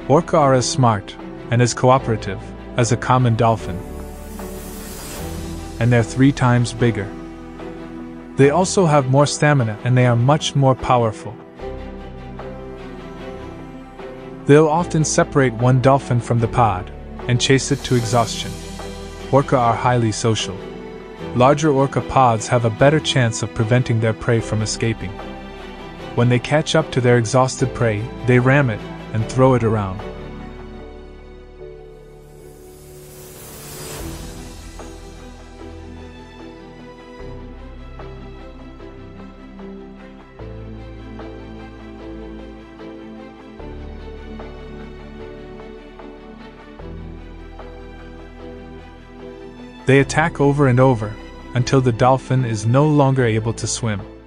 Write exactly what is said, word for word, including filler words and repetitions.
Orca are as smart, and as cooperative, as a common dolphin. And they're three times bigger. They also have more stamina and they are much more powerful. They'll often separate one dolphin from the pod and chase it to exhaustion. Orca are highly social. Larger orca pods have a better chance of preventing their prey from escaping. When they catch up to their exhausted prey, they ram it and throw it around. They attack over and over, until the dolphin is no longer able to swim.